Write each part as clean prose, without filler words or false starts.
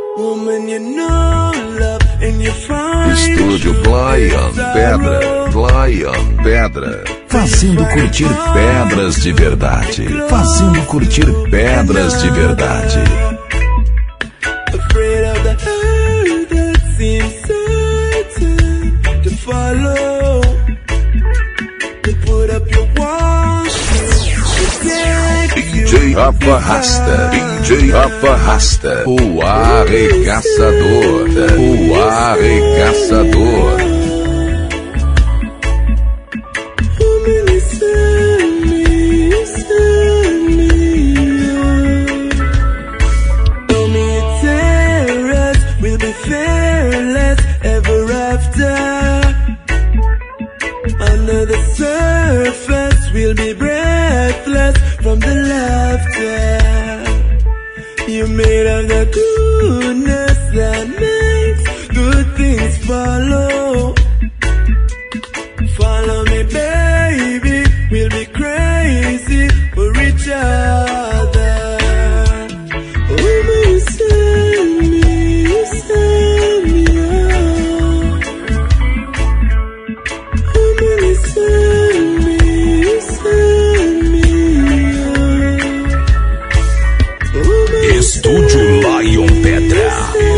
Estúdio Lion Pedra. Fazendo curtir pedras de verdade. Fazendo curtir pedras de verdade. DJ Rafa Rasta, o arregaçador. Under the surface, we'll be breathless from the laughter. You're made of the goodness that makes good things follow. Follow me, baby, we'll be crazy for each other. Oh, you send me Estúdio Lion Pedra.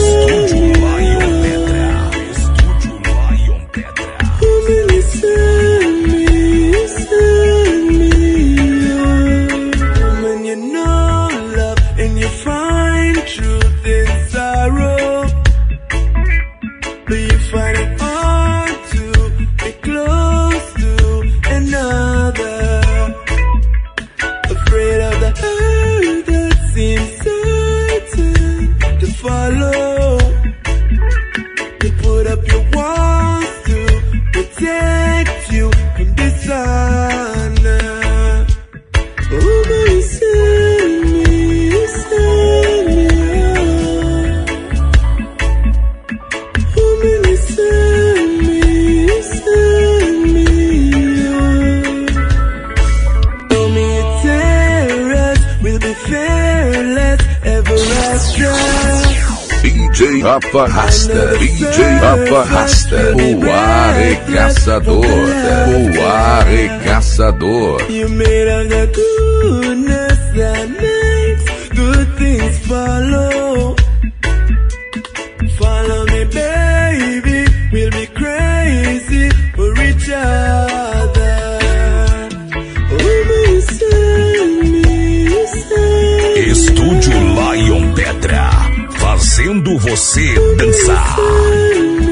When you know love and you find truth in sorrow, but you find it hard to be close to another. Afraid of the hurt that seems to follow. You put up your walls to protect you from dishonor. Oh, but you send me oh, but you send me Show me a terrace, we'll be fearless ever after. DJ Rafa Rasta, o arregaçador. You made of the goodness that makes good things follow. Follow me, baby, we'll be crazy for each other. Oh, you send me Estúdio Lion Pedra, fazendo você dançar.